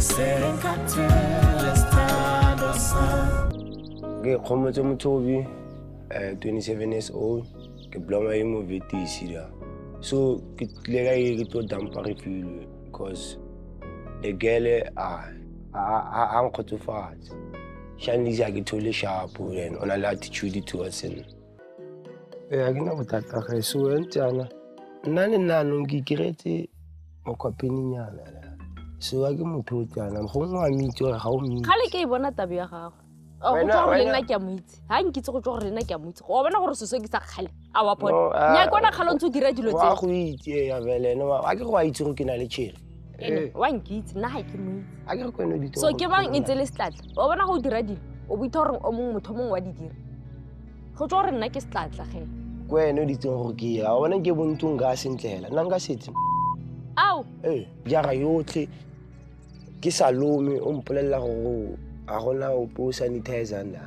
Sengkhathele stado sa. Kgomotso and Refilwe, 27 years old. Ke bloma e mo vetisi da. So ke lega e to dampa Refilwe because the girl a nkgotsofatsa. Shanisa ke thole sharp and ona le attitude towards him. I ke na botata ga so entana. Nna le nano ke kiretse mo kopeni nyana la. So I ke motho tsana go ngwa mitso ga o mitso. Khale ke bona tabe ya gago. O go tlo le nna ke a moitse. Ha nkitse go tlo gore le nna ke a moitse. Go bona gore se ke sa khale. A wa bona. Nya kona khalo ntse o dira dilo tse. Wa go itse ya vele no a ke go a itse go ke na le tshire. Wa nkitse nna ha ke moitse. A ke re kweno ditso. So ke bang ntse le slatla. O bona go dira dilo. O buitse gore o mongwe motho mongwe wa di dira. Go tlo gore nna ke slatla ge. Kweno ditso go ke ya. O bona ke bontung ga sentlela. Nna nga setse. Au. Ja ga yotlhe. Ke Salome o mpolella go a gona o po sanitizer na.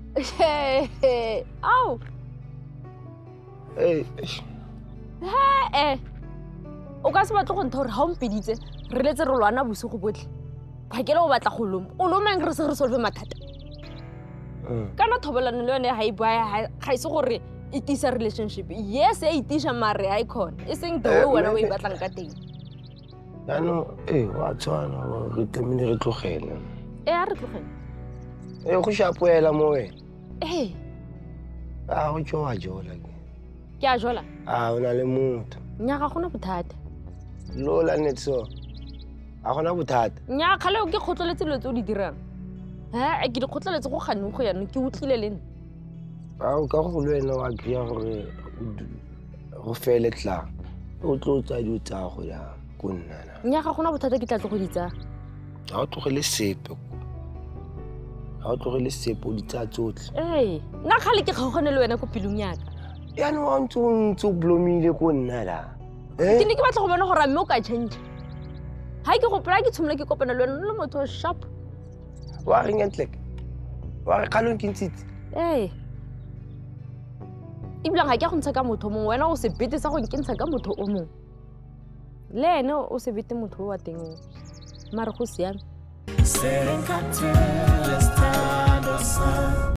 Au. O ka se batla go ntho gore ha o mpeditse re letse re lwana bosigo botlhe. Phakela o batla go loma. O lomang re se re solve mathata. Kana thobolano le yone ha e bua ga ise gore e tisa relationship. Yes, e tisha mare icon. E seng the way wena o e batlang ka teng. Ano wa tswana re temile re tlogela. A re tlogela. Go shapoela mo we. A go tšwa jola ke. Ke a jola. O na le motho. Nya ga gona bothata. Lola netso. A gona bothata. Nya khale o ke khotloletse lo tse o di dirang. Ke di khotloletse go ganne go yana ke utlile le nna. O ka go le wena wa kria gore go fele tla. O tlo tsa di tsa go ya. Nya ga gona bothata ke tla tlo go ditsa. Ha o tlogele sepe. Ha o tlogele sepe o ditsa tsotlhe. Nna khale ke gagone le wena go pelong yaka. Yana wa ntse blomile go nna la. Ke ne ke batla go bona gore mme o ka change. Ha ke go pela ke tshumela ke kopana le wena le motho sharp. Wa re ngentlek. Wa re khalong ke ntitse. Iblang ga ke go ntsha ka motho mongwe wena o se betesa go nkentsha ka motho o mongwe. Le ene o se bete motho wa teng mare go siame. Sengkhathele stado sa.